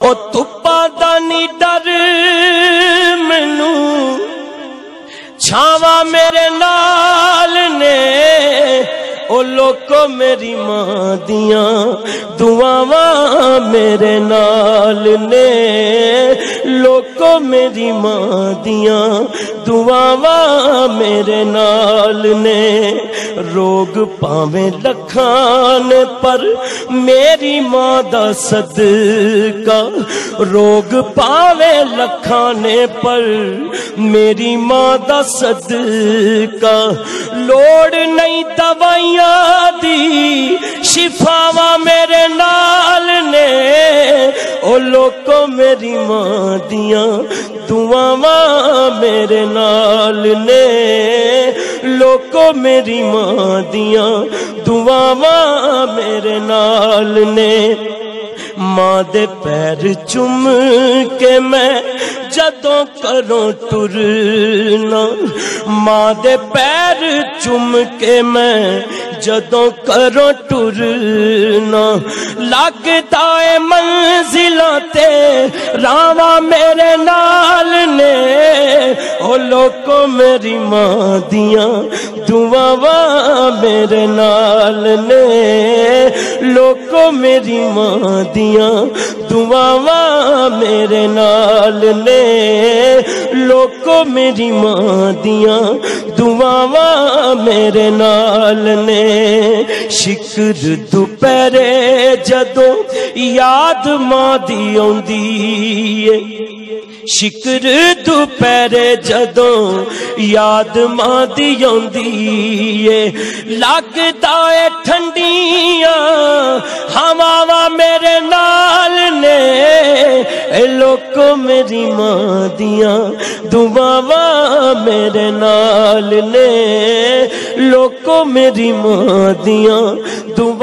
او تپا دا نہیں ڈر مینو چھاواں میرے نال نے او لوکو میری ماں دیاں دعاواں میرے نال نے لوکو میری ماں دیاں دعاواں میرے نال نے روگ پاویں لکھان پر میری ماں دا صدقہ روگ پاویں لکھان پر میری ماں دا صدقہ لوڑ نہیں دوائیاں دی شفاواں میرے نال نے او لوکو میری ماں دیاں دعاواں میرے نال نے لوکو میری ماں دیاں دعاواں میرے نال نے ماں دے پیر چم کے میں جدوں کروں ٹرنا ماں دے پیر چم کے میں جدوں کروں ٹرنا لگدا اے منزلاں تے راواں میرے نال نے او لوکو میری ماں دیاں دعاواں میرے نال نے لوکو میری ماں دیاں دعاواں میرے نال نے لوکو میری ماں دیاں دعاواں میرے نال نے شکر دوپہرے جدوں یاد ماں دی آوندی ہے شکر دوپہرے جدوں یاد ماں دی آوندی ہے لگدا اے ٹھنڈیاں ہواواں میرے نال نے اے لوکو میری ماں دیاں دعاواں میرے نال نے لوکو میری ماں دیاں دعاواں